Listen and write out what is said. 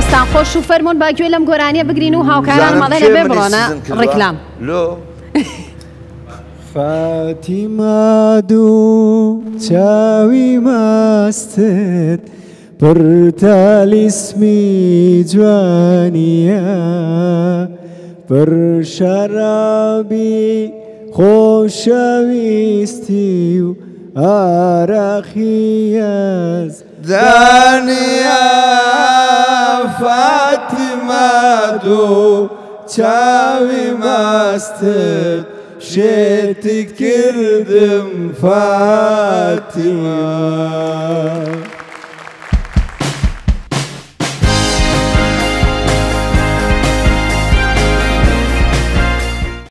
دەستان خۆش و فەرمۆن باگوێ لەم گۆرانیە بگرین و هاوکاران ماڵێ لەبێ بڕۆنە ڕێکلام. فاتیما دوو چاوی ماستت پڕ تالیسمی جوانیە پڕ شەرابی خۆشەویستی و ئاراخیەز دانیا فاتیما دوو چاوی ماستت شێتی کردم فاتیما